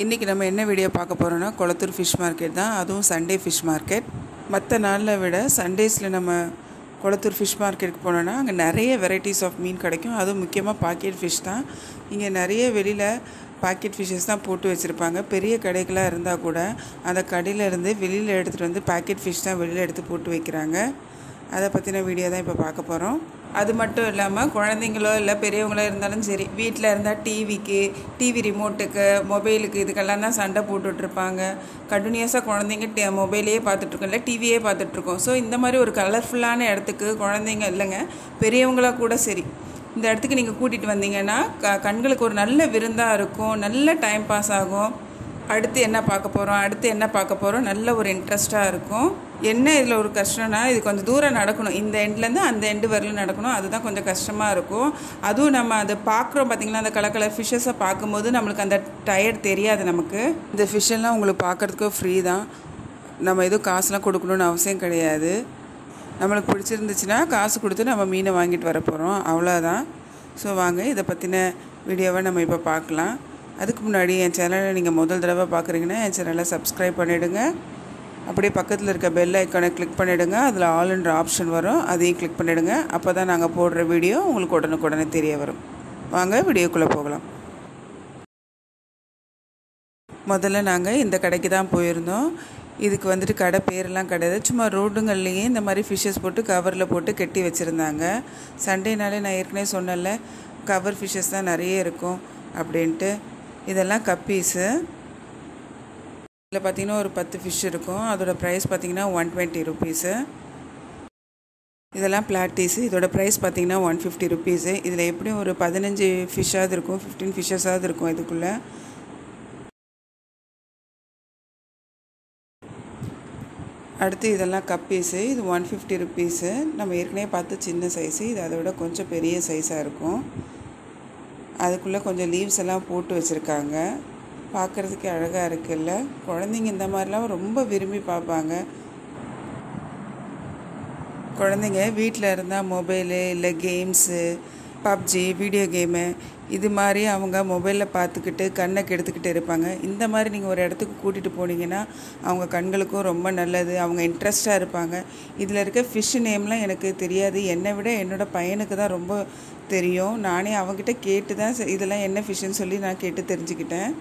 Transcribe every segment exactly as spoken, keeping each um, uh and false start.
இன்றைக்கி நம்ம என்ன வீடியோ பார்க்க போகிறோன்னா கொளத்தூர் ஃபிஷ் மார்க்கெட் தான். அதுவும் சண்டே ஃபிஷ் மார்க்கெட். மற்ற நாளில் விட சண்டேஸில் நம்ம கொளத்தூர் ஃபிஷ் மார்க்கெட்டுக்கு போனோன்னா அங்கே நிறைய வெரைட்டிஸ் ஆஃப் மீன் கிடைக்கும். அதுவும் முக்கியமாக பாக்கெட் ஃபிஷ் தான். இங்கே நிறைய வெளியில் பாக்கெட் ஃபிஷ்ஷஸ் தான் போட்டு வச்சுருப்பாங்க. பெரிய கடைகளாக இருந்தால் கூட அந்த கடையிலேருந்து வெளியில் எடுத்துகிட்டு வந்து பாக்கெட் ஃபிஷ் தான் வெளியில் எடுத்து போட்டு வைக்கிறாங்க. அதை பற்றின வீடியோ தான் இப்போ பார்க்க போகிறோம். அது மட்டும் இல்லாமல் குழந்தைங்களோ இல்லை பெரியவங்களோ இருந்தாலும் சரி, வீட்டில் இருந்தால் டிவிக்கு டிவி ரிமோட்டுக்கு மொபைலுக்கு இதுக்கெல்லாம் தான் சண்டை போட்டுட்ருப்பாங்க. கண்டினியூஸாக குழந்தைங்க டி மொபைலையே பார்த்துட்ருக்கோம், இல்லை டிவியே பார்த்துட்ருக்கோம். ஸோ இந்த மாதிரி ஒரு கலர்ஃபுல்லான இடத்துக்கு குழந்தைங்க இல்லைங்க பெரியவங்களாக கூட சரி, இந்த இடத்துக்கு நீங்கள் கூட்டிகிட்டு வந்தீங்கன்னா க கண்களுக்கு ஒரு நல்ல விருந்தாக இருக்கும், நல்ல டைம் பாஸ் ஆகும். அடுத்து என்ன பார்க்க போகிறோம் அடுத்து என்ன பார்க்க போகிறோம் நல்ல ஒரு இன்ட்ரெஸ்ட்டாக இருக்கும். என்ன இதில் ஒரு கஷ்டம்னா, இது கொஞ்சம் தூரம் நடக்கணும், இந்த எண்ட்லேருந்து அந்த எண்டு வரலும் நடக்கணும். அதுதான் கொஞ்சம் கஷ்டமாக இருக்கும். அதுவும் நம்ம அதை பார்க்குறோம் பார்த்திங்கன்னா, அந்த கலர் கலர் ஃபிஷ்ஷஸை பார்க்கும்போது நம்மளுக்கு அந்த டயர்ட் தெரியாது. நமக்கு இந்த ஃபிஷ்ஷெல்லாம் உங்களுக்கு பார்க்குறதுக்கு ஃப்ரீ தான். நம்ம எதுவும் காசுலாம் கொடுக்கணுன்னு அவசியம் கிடையாது. நம்மளுக்கு பிடிச்சிருந்துச்சுன்னா காசு கொடுத்து நம்ம மீனை வாங்கிட்டு வர போகிறோம், அவ்வளோதான். ஸோ வாங்க இதை பற்றின வீடியோவை நம்ம இப்போ பார்க்கலாம். அதுக்கு முன்னாடி என் சேனலை நீங்கள் முதல் தடவை பார்க்குறீங்கன்னா என் சேனலை சப்ஸ்கிரைப் பண்ணிவிடுங்க. அப்படியே பக்கத்தில் இருக்க பெல் ஐக்கானை கிளிக் பண்ணிவிடுங்க. அதில் ஆல்ன்ற ஆப்ஷன் வரும், அதையும் கிளிக் பண்ணிவிடுங்க. அப்போ தான் நாங்கள் போடுற வீடியோ உங்களுக்கு உடனுக்குடனே தெரிய வரும். வாங்க வீடியோக்குள்ளே போகலாம். முதல்ல நாங்கள் இந்த கடைக்கு தான் போயிருந்தோம். இதுக்கு வந்துட்டு கடை பேரெல்லாம் கிடையாது, சும்மா ரோடுங்கள்லேயே இந்த மாதிரி ஃபிஷ்ஷஸ் போட்டு கவரில் போட்டு கட்டி வச்சுருந்தாங்க. சண்டேனாலே நான் ஏற்கனவே சொன்னேன்ல, கவர் ஃபிஷ்ஷஸ் தான் நிறைய இருக்கும் அப்படின்ட்டு. இதெல்லாம் கப்பீஸு. இதில் பார்த்திங்கன்னா ஒரு பத்து ஃபிஷ் இருக்கும். அதோடய ப்ரைஸ் பார்த்திங்கன்னா ஒன் டுவெண்ட்டி ருபீஸு. இதெல்லாம் பிளாட்டீஸு. இதோட ப்ரைஸ் பார்த்திங்கன்னா ஒன் ஃபிஃப்டி ருபீஸு. இதில் எப்படியும் ஒரு பதினஞ்சு ஃபிஷ்ஷாவது இருக்கும், ஃபிஃப்டீன் ஃபிஷ்ஷஸாவது இருக்கும் இதுக்குள்ளே. அடுத்து இதெல்லாம் கப்பீஸு. இது ஒன் ஃபிஃப்டி ருபீஸு. நம்ம ஏற்கனவே பார்த்து சின்ன சைஸு, இது அதை விட கொஞ்சம் பெரிய சைஸாக இருக்கும். அதுக்குள்ளே கொஞ்சம் லீவ்ஸ் எல்லாம் போட்டு வச்சுருக்காங்க. பார்க்குறதுக்கு அழகாக இருக்குல்ல. குழந்தைங்க இந்த மாதிரிலாம் ரொம்ப விரும்பி பார்ப்பாங்க. குழந்தைங்க வீட்டில் இருந்தால் மொபைலு இல்லை கேம்ஸு, பப்ஜி, வீடியோ கேமு இது மாதிரி அவங்க மொபைலில் பார்த்துக்கிட்டு கண்ணை கெடுத்துக்கிட்டு இருப்பாங்க. இந்த மாதிரி நீங்கள் ஒரு இடத்துக்கு கூட்டிகிட்டு போனீங்கன்னா அவங்க கண்களுக்கும் ரொம்ப நல்லது, அவங்க இன்ட்ரெஸ்ட்டாக இருப்பாங்க. இதில் இருக்க ஃபிஷ் நேம்லாம் எனக்கு தெரியாது, என்னை விட என்னோடய பையனுக்கு தான் ரொம்ப தெரியும். நானே அவங்ககிட்ட கேட்டு தான் இதெல்லாம் என்ன ஃபிஷ்ஷுன்னு சொல்லி நான் கேட்டு தெரிஞ்சுக்கிட்டேன்.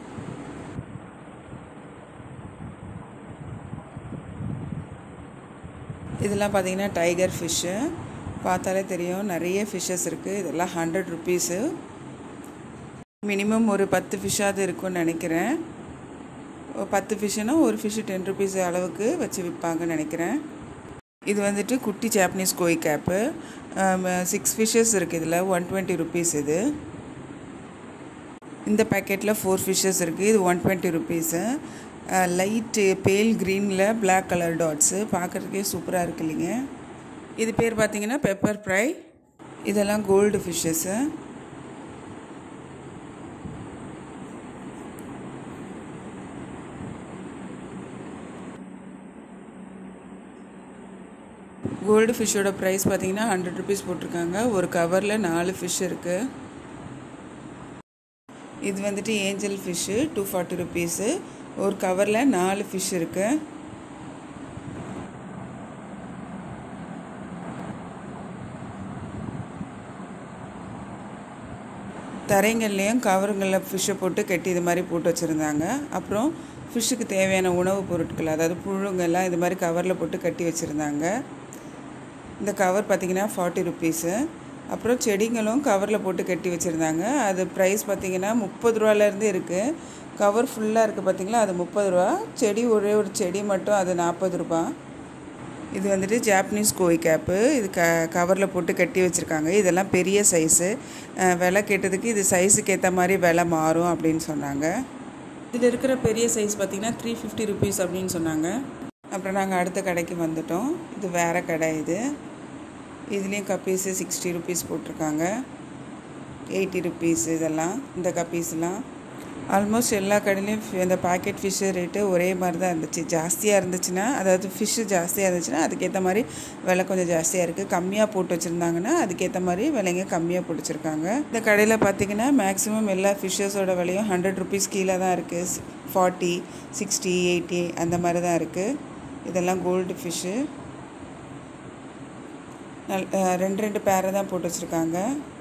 இதெல்லாம் பார்த்திங்கன்னா டைகர் ஃபிஷ்ஷு. பார்த்தாலே தெரியும் நிறைய ஃபிஷ்ஷஸ் இருக்குது. இதெல்லாம் ஹண்ட்ரட் ருபீஸு. மினிமம் ஒரு பத்து ஃபிஷ்ஷாவது இருக்குன்னு நினைக்கிறேன். பத்து ஃபிஷ்ஷுன்னா ஒரு ஃபிஷ்ஷு டென் ருபீஸ் அளவுக்கு வச்சு விற்பாங்கன்னு நினைக்கிறேன். இது வந்துட்டு குட்டி Japanese koi carp. Six fishes இருக்குது இதில். ஒன் டுவெண்ட்டி ருபீஸ் இது. இந்த பேக்கெட்டில் ஃபோர் ஃபிஷ்ஷஸ் இருக்குது. இது ஒன் டுவெண்ட்டி ருபீஸு. லைட்டு பேல் க்ரீனில் பிளாக் கலர் டாட்ஸு. பார்க்குறதுக்கே சூப்பராக இருக்கு இல்லைங்க. இது பேர் பார்த்திங்கன்னா பெப்பர் ஃப்ரை. இதெல்லாம் கோல்டு ஃபிஷ்ஷஸ்ஸு. கோல்டு ஃபிஷ்ஷோட ப்ரைஸ் பார்த்திங்கன்னா ஹண்ட்ரட் ருபீஸ் போட்டிருக்காங்க. ஒரு கவரில் நாலு ஃபிஷ் இருக்குது. இது வந்துட்டு angel fish, two forty rupees. ஒரு கவரில் நாலு ஃபிஷ் இருக்குது. தரைங்கள்லேயும் கவருங்களில் ஃபிஷ்ஷை போட்டு கட்டி இது மாதிரி போட்டு வச்சுருந்தாங்க. அப்புறம் ஃபிஷ்ஷுக்கு தேவையான உணவுப் பொருட்கள், அதாவது புழுங்கெல்லாம் இது மாதிரி கவரில் போட்டு கட்டி வச்சுருந்தாங்க. இந்த கவர் பார்த்திங்கன்னா ஃபார்ட்டி ருபீஸு. அப்புறம் செடிங்களும் கவரில் போட்டு கட்டி வச்சுருந்தாங்க. அது ப்ரைஸ் பார்த்திங்கன்னா முப்பது ரூபாலேருந்து இருக்குது. கவர் ஃபுல்லாக இருக்குது பார்த்திங்களா, அது முப்பது ரூபா. செடி ஒரே ஒரு செடி மட்டும் அது நாற்பது ரூபா. இது வந்துட்டு ஜாப்பனீஸ் கோய் கேப்பு. இது க கவரில் போட்டு கட்டி வச்சுருக்காங்க. இதெல்லாம் பெரிய சைஸு. விலை கேட்டதுக்கு இது சைஸுக்கு ஏற்ற மாதிரி விலை மாறும் அப்படின்னு சொன்னாங்க. இதில் இருக்கிற பெரிய சைஸ் பார்த்திங்கன்னா த்ரீ ஃபிஃப்டி ருபீஸ் அப்படின்னு சொன்னாங்க. அப்புறம் நாங்கள் அடுத்த கடைக்கு வந்துட்டோம். இது வேறு கடை. இது இதுலேயும் கப்பீஸு சிக்ஸ்டி ருபீஸ் போட்டிருக்காங்க, எயிட்டி ருபீஸ். இதெல்லாம் இந்த கப்பீஸ்லாம் ஆல்மோஸ்ட் எல்லா கடையிலையும் இந்த பாக்கெட் ஃபிஷ்ஷு ரேட்டு ஒரே மாதிரி தான் இருந்துச்சு. ஜாஸ்தியாக இருந்துச்சுன்னா, அதாவது ஃபிஷ்ஷு ஜாஸ்தியாக இருந்துச்சுன்னா அதுக்கேற்ற மாதிரி விலை கொஞ்சம் ஜாஸ்தியாக இருக்குது. கம்மியாக போட்டு வச்சுருந்தாங்கன்னா அதுக்கேற்ற மாதிரி விலைங்க கம்மியாக போட்டு வச்சுருக்காங்க. இந்த கடையில் பார்த்திங்கன்னா மேக்ஸிமம் எல்லா ஃபிஷ்ஷஸோட விலையும் ஹண்ட்ரட் ருபீஸ் கீழே தான் இருக்குது. ஃபார்ட்டி சிக்ஸ்டி எயிட்டி அந்த மாதிரி தான் இருக்குது. இதெல்லாம் கோல்டு ஃபிஷ்ஷு. நல் ரெண்டு ரெண்டு பேரை தான் போட்டு வச்சுருக்காங்க.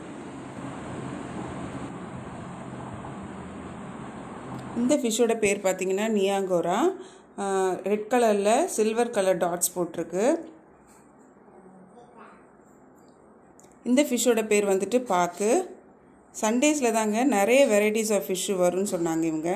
இந்த ஃபிஷ்ஷோட பேர் பார்த்திங்கன்னா நியாங்கோரா. ரெட் கலரில் சில்வர் கலர் டாட்ஸ் போட்டிருக்கு. இந்த ஃபிஷ்ஷோட பேர் வந்துட்டு பாக்கு. சண்டேஸில் தாங்க நிறைய வெரைட்டிஸ் ஆஃப் ஃபிஷ்ஷு வரும்னு சொன்னாங்க இவங்க.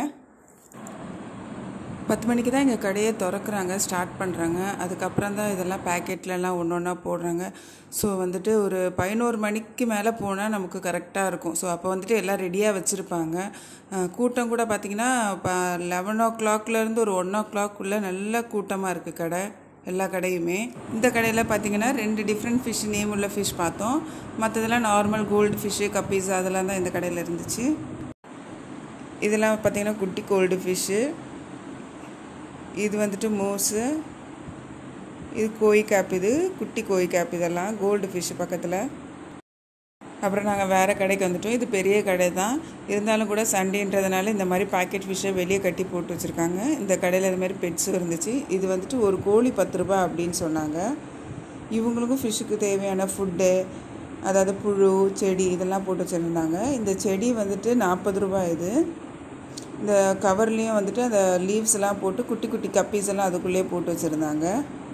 பத்து மணிக்கு தான் எங்கள் கடையை திறக்கிறாங்க, ஸ்டார்ட் பண்ணுறாங்க. அதுக்கப்புறம் தான் இதெல்லாம் பேக்கெட்லலாம் ஒன்று ஒன்றா போடுறாங்க. ஸோ வந்துட்டு ஒரு பதினோரு மணிக்கு மேலே போனால் நமக்கு கரெக்டாக இருக்கும். ஸோ அப்போ வந்துட்டு எல்லாம் ரெடியாக வச்சுருப்பாங்க. கூட்டம் கூட பார்த்திங்கன்னா இப்போ லெவன் ஓ கிளாக்லேருந்து ஒரு ஒன் ஓ கிளாக்குள்ளே நல்ல கூட்டமாக இருக்குது கடை, எல்லா கடையுமே. இந்த கடையில் பார்த்திங்கன்னா ரெண்டு டிஃப்ரெண்ட் ஃபிஷ் நேம் உள்ள ஃபிஷ் பார்த்தோம். மற்றதெல்லாம் நார்மல் கோல்டு ஃபிஷ்ஷு, கப்பீஸ் அதெல்லாம் தான் இந்த கடையில் இருந்துச்சு. இதெல்லாம் பார்த்திங்கன்னா குட்டி கோல்டு ஃபிஷ்ஷு. இது வந்துட்டு மூஸு, இது கோழி கேப், இது குட்டி கோழி கேப். இதெல்லாம் கோல்டு ஃபிஷ்ஷு பக்கத்தில். அப்புறம் நாங்கள் வேறு கடைக்கு வந்துட்டோம். இது பெரிய கடை தான், இருந்தாலும் கூட சண்டேன்றதுனால இந்த மாதிரி பாக்கெட் ஃபிஷ்ஷை வெளியே கட்டி போட்டு வச்சுருக்காங்க. இந்த கடையில் இது மாதிரி பெட்ஸும் இருந்துச்சு. இது வந்துட்டு ஒரு கோழி பத்து ரூபா அப்படின்னு சொன்னாங்க. இவங்களுக்கும் ஃபிஷ்ஷுக்கு தேவையான ஃபுட்டு, அதாவது புழு செடி இதெல்லாம் போட்டு வச்சுருந்தாங்க. இந்த செடி வந்துட்டு நாற்பது ரூபா. இது இந்த கவர்லேயும் வந்துட்டு அந்த லீவ்ஸ் எல்லாம் போட்டு குட்டி குட்டி கப்பீஸ் எல்லாம் அதுக்குள்ளேயே போட்டு வச்சுருந்தாங்க.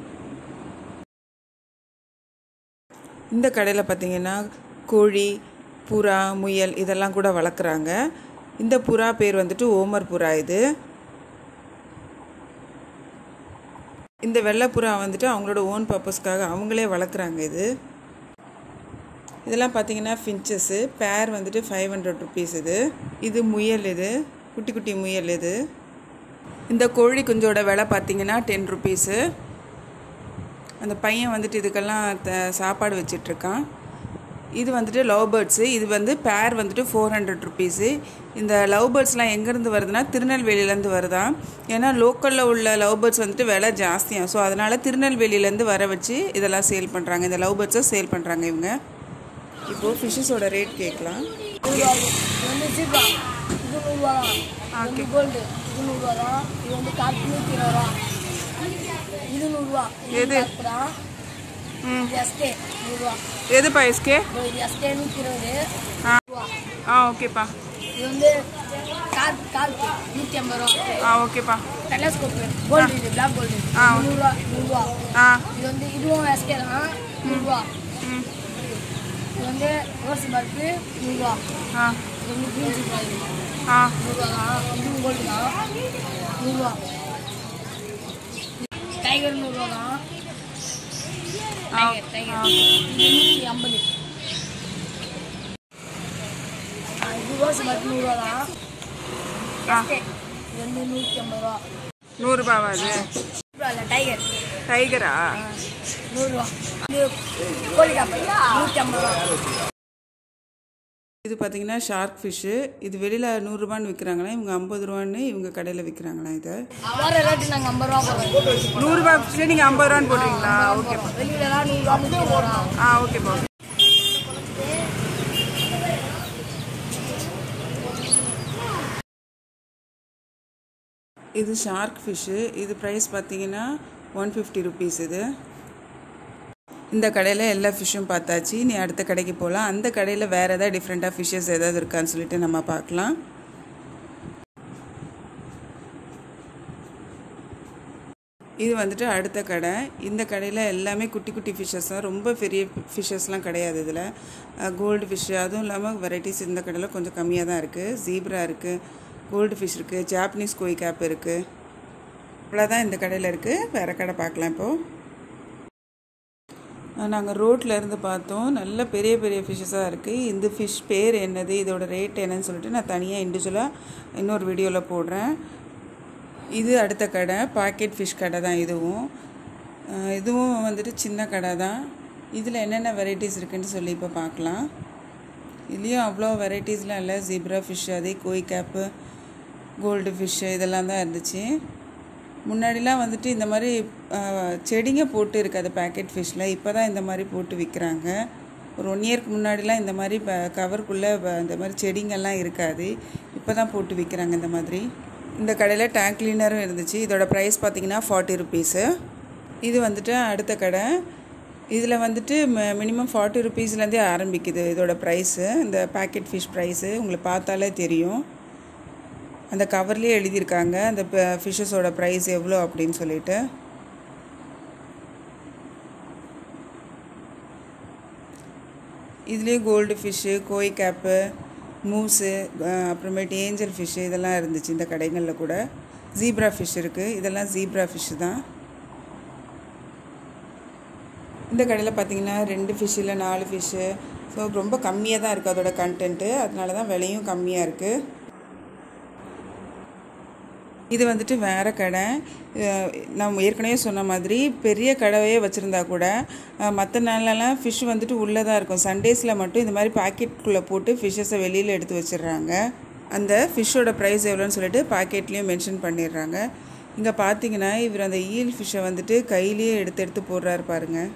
இந்த கடையில் பார்த்திங்கன்னா கோழி, புறா, முயல் இதெல்லாம் கூட வளர்க்குறாங்க. இந்த புறா பேர் வந்துட்டு ஓமர் புறா. இது இந்த வெள்ளை புறா வந்துட்டு அவங்களோட ஓன் பர்பஸ்க்காக அவங்களே வளர்க்குறாங்க. இது இதெல்லாம் பார்த்திங்கன்னா ஃபின்ச்சஸ்ஸு. பேர் வந்துட்டு ஃபைவ் ஹண்ட்ரட் ருபீஸ். இது இது முயல், இது குட்டி குட்டி முயல். இது இந்த கோழி குஞ்சோட விலை பார்த்திங்கன்னா டென் ருபீஸு. அந்த பையன் வந்துட்டு இதுக்கெல்லாம் த சாப்பாடு வச்சிட்ருக்கான். இது வந்துட்டு லவ் பேர்ட்ஸு. இது வந்து பேர் வந்துட்டு ஃபோர் ஹண்ட்ரட் ருபீஸு. இந்த லவ் பேர்ட்ஸ்லாம் எங்கேருந்து வருதுன்னா திருநெல்வேலியிலேருந்து வருதான். ஏன்னா லோக்கலில் உள்ள லவ் பேர்ட்ஸ் வந்துட்டு விலை ஜாஸ்தியாக, ஸோ அதனால் திருநெல்வேலியிலேருந்து வர வச்சு இதெல்லாம் சேல் பண்ணுறாங்க. இந்த லவ் பேர்ட்ஸை சேல் பண்ணுறாங்க இவங்க. இப்போது ஃபிஷ்ஷஸோட ரேட் கேட்கலாம். இது நூறுரூவா தான். இது கோல்டு, இது நூறுரூவா தான். இது வந்து காட்டு நூற்றி இருபது ரூபா. இது நூறுரூவா. எது எஸ்கே நூறுரூவா. எதுப்பா எஸ்கே? இது எஸ்கே நூற்றி இருபது ஆ ஆ ஓகேப்பா. இது வந்து கார் கார்க்கு நூற்றி ஐம்பது ரூபா. ஆ ஓகேப்பா. டெலஸ்கோப்பு கோல்டு, இது பிளாக் கோல்டு நூறுரூவா. நூறுரூவா. ஆ இது வந்து இதுவும் எஸ்கே தான், நூறுரூவா. இது வந்து ரோஸ் பர்க்கு நூறுரூவா. ஆ இது வந்து க்ரீன் சிக்கன் ஆ நூறுரூவா தான். இதுவும் கோல்டு தான், நூறுரூவா. டைகர் நூறுரூவா தான். டைகர் டைகர் நூற்றி ஐம்பது. இது ரோஸ் பர்க்கு நூறுரூவா தான். இது வந்து நூற்றி ஐம்பது ரூபா. நூறுரூபாவா? அது இல்லை டைகர். டைகரா? நூறுரூவா. இது கோழி காப்பை நூற்றி ஐம்பது ரூபா. இது பார்த்திங்கன்னா ஷார்க் ஃபிஷ்ஷு. இது வெளியில் நூறுரூபான்னு விற்கிறாங்களா, இவங்க ஐம்பது ரூபான்னு இவங்க கடையில் விற்கிறாங்களா? இதை வேறு ரேட்டு நாங்கள் ஐம்பது ரூபா போடுறோம். நூறுரூபா ஃபிஷ்ஷு நீங்கள் ஐம்பது ரூபான்னு போடுறீங்களா? ஓகேப்பா. வெளியிலலாம் நூறுரூவா முப்பது ரூபா. ஆ ஓகேப்பா. இது ஷார்க் ஃபிஷ்ஷு. இது ப்ரைஸ் பார்த்திங்கன்னா ஒன் ஃபிஃப்டி ருபீஸ். இது இந்த கடையில் எல்லா ஃபிஷ்ஷும் பார்த்தாச்சு. நீ அடுத்த கடைக்கு போகலாம். அந்த கடையில் வேறு எதாவது டிஃப்ரெண்ட்டாக ஃபிஷ்ஷஸ் எதாவது இருக்கான்னு சொல்லிட்டு நம்ம பார்க்கலாம். இது வந்துட்டு அடுத்த கடை. இந்த கடையில் எல்லாமே குட்டி குட்டி ஃபிஷ்ஷஸ் தான், ரொம்ப பெரிய ஃபிஷ்ஷஸ்லாம் கிடையாது. இதில் கோல்டு ஃபிஷ்ஷு அதுவும் இல்லாமல் வெரைட்டிஸ் இந்த கடையில் கொஞ்சம் கம்மியாக தான் இருக்குது. ஜீப்ரா இருக்குது, கோல்டு ஃபிஷ் இருக்குது, ஜாப்பனீஸ் கோழி கேப் இருக்குது. இவ்வளோதான் இந்த கடையில் இருக்குது. வேறு கடை பார்க்கலாம். இப்போது நாங்கள் ரோட்டில் இருந்து பார்த்தோம். நல்ல பெரிய பெரிய ஃபிஷ்ஷஸாக இருக்குது. இந்த ஃபிஷ் பேர் என்னது, இதோட ரேட் என்னன்னு சொல்லிட்டு நான் தனியாக இண்டிவிஜுவலாக இன்னொரு வீடியோவில் போடுறேன். இது அடுத்த கடை, பாக்கெட் ஃபிஷ் கடை தான். இதுவும் இதுவும் வந்துட்டு சின்ன கடை தான். இதில் என்னென்ன வெரைட்டிஸ் இருக்குதுன்னு சொல்லி இப்போ பார்க்கலாம். இதுலேயும் அவ்வளோ வெரைட்டிஸ்லாம் இல்லை. ஜீப்ரா ஃபிஷ், அதே கோய் கேப்பு, கோல்டு ஃபிஷ்ஷு இதெல்லாம் தான் இருந்துச்சு. முன்னாடிலாம் வந்துட்டு இந்த மாதிரி செடிங்க போட்டு இருக்காது பேக்கெட் ஃபிஷ்ஷில். இப்போ தான் இந்த மாதிரி போட்டு விற்கிறாங்க. ஒரு ஒன் இயர்க்கு முன்னாடிலாம் இந்த மாதிரி ப கவருக்குள்ளே இந்த மாதிரி செடிங்கெல்லாம் இருக்காது. இப்போ தான் போட்டு விற்கிறாங்க இந்த மாதிரி. இந்த கடையில் டேங்க் கிளீனரும் இருந்துச்சு. இதோட ப்ரைஸ் பார்த்திங்கன்னா ஃபார்ட்டி ருபீஸு. இது வந்துட்டு அடுத்த கடை. இதில் வந்துட்டு மினிமம் ஃபார்ட்டி ருபீஸ்லேருந்தே ஆரம்பிக்குது இதோட ப்ரைஸு. இந்த பேக்கெட் ஃபிஷ் ப்ரைஸு உங்களுக்கு பார்த்தாலே தெரியும். அந்த கவர்லேயே எழுதியிருக்காங்க அந்த ஃபிஷ்ஷஸோட ப்ரைஸ் எவ்வளோ அப்படின்னு சொல்லிட்டு. இதுலேயே கோல்டு ஃபிஷ்ஷு, கோய் கேப்பு, மூஸு, அப்புறமேட்டு ஏஞ்சல் ஃபிஷ்ஷு இதெல்லாம் இருந்துச்சு இந்த கடைகளில் கூட. ஜீப்ரா ஃபிஷ் இருக்குது. இதெல்லாம் ஜீப்ரா ஃபிஷ்ஷு தான். இந்த கடையில் பார்த்திங்கன்னா ரெண்டு ஃபிஷ் இல்லை நாலு ஃபிஷ்ஷு. ஸோ ரொம்ப கம்மியாக தான் இருக்குது அதோட கண்டென்ட்டு. அதனால தான் விலையும் கம்மியாக இருக்குது. இது வந்துட்டு வேறு கடை. நம்ம ஏற்கனவே சொன்ன மாதிரி பெரிய கடையே வச்சுருந்தா கூட மற்ற நாள்லலாம் ஃபிஷ் வந்துட்டு உள்ளே தான் இருக்கும். சண்டேஸில் மட்டும் இந்த மாதிரி பாக்கெட்டுக்குள்ளே போட்டு ஃபிஷ்ஷஸை வெளியில் எடுத்து வச்சிடுறாங்க. அந்த ஃபிஷ்ஷோட ப்ரைஸ் எவ்வளோன்னு சொல்லிட்டு பாக்கெட்லேயும் மென்ஷன் பண்ணிடுறாங்க. இங்கே பார்த்தீங்கன்னா இவர் அந்த ஈல் ஃபிஷ்ஷை வந்துட்டு கையிலேயே எடுத்து எடுத்து போடுறாரு பாருங்கள்.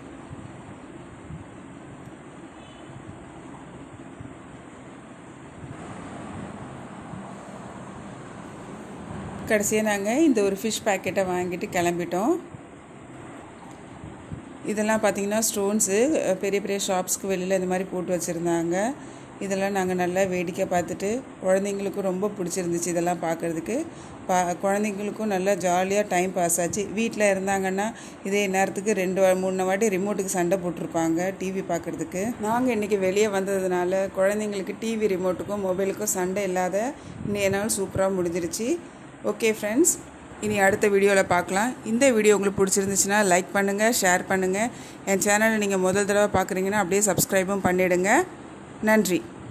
கடைசியாக நாங்கள் இந்த ஒரு ஃபிஷ் பேக்கெட்டை வாங்கிட்டு கிளம்பிட்டோம். இதெல்லாம் பார்த்திங்கன்னா ஸ்டோன்ஸு பெரிய பெரிய ஷாப்ஸ்க்கு வெளியில் இந்த மாதிரி போட்டு வச்சுருந்தாங்க. இதெல்லாம் நாங்கள் நல்லா வேடிக்கை பார்த்துட்டு குழந்தைங்களுக்கும் ரொம்ப பிடிச்சிருந்துச்சு இதெல்லாம் பார்க்குறதுக்கு. பா குழந்தைங்களுக்கும் நல்லா ஜாலியாக டைம் பாஸ் ஆச்சு. வீட்டில் இருந்தாங்கன்னா இதே நேரத்துக்கு ரெண்டு மூணு வாட்டி ரிமோட்டுக்கு சண்டை போட்டிருப்பாங்க டிவி பார்க்குறதுக்கு. நாங்கள் இன்றைக்கி வெளியே வந்ததுனால குழந்தைங்களுக்கு டிவி ரிமோட்டுக்கும் மொபைலுக்கும் சண்டை இல்லாத இன்னைய நாள் சூப்பராக முடிஞ்சிருச்சு. ஓகே ஃப்ரெண்ட்ஸ், இனி அடுத்த வீடியோவில் பார்க்கலாம். இந்த வீடியோ உங்களுக்கு பிடிச்சிருந்துச்சுன்னா லைக் பண்ணுங்கள், ஷேர் பண்ணுங்கள். என் சேனலை நீங்கள் முதல் தடவை பார்க்குறீங்கன்னா அப்படியே சப்ஸ்கிரைபும் பண்ணிவிடுங்க. நன்றி.